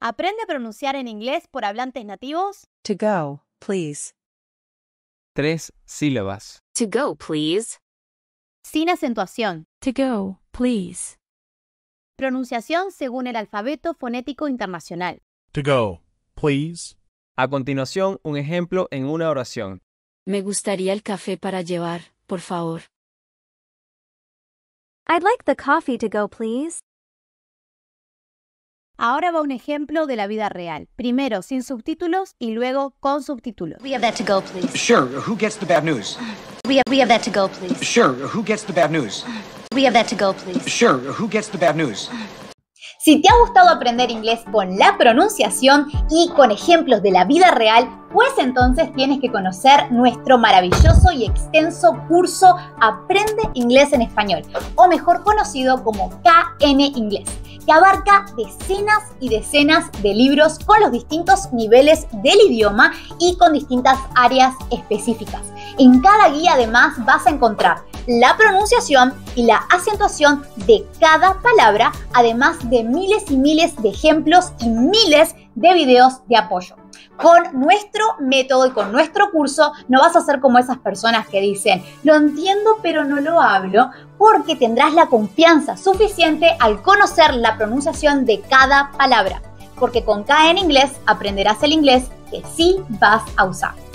Aprende a pronunciar en inglés por hablantes nativos. To go, please. 3 sílabas. To go, please. Sin acentuación. To go, please. Pronunciación según el alfabeto fonético internacional. To go, please. A continuación, un ejemplo en una oración. Me gustaría el café para llevar, por favor. I'd like the coffee to go, please. Ahora va un ejemplo de la vida real. Primero sin subtítulos y luego con subtítulos. We have that to go, please. Sure, who gets the bad news? We have that to go, please. Sure, who gets the bad news? We have that to go, please. Sure, who gets the bad news? Si te ha gustado aprender inglés con la pronunciación y con ejemplos de la vida real, pues entonces tienes que conocer nuestro maravilloso y extenso curso Aprende Inglés en Español, o mejor conocido como KN Inglés, que abarca decenas y decenas de libros con los distintos niveles del idioma y con distintas áreas específicas. En cada guía además vas a encontrar la pronunciación y la acentuación de cada palabra, además de miles y miles de ejemplos y miles de videos de apoyo. Con nuestro método y con nuestro curso no vas a ser como esas personas que dicen lo entiendo pero no lo hablo, porque tendrás la confianza suficiente al conocer la pronunciación de cada palabra, porque con KN Inglés aprenderás el inglés que sí vas a usar.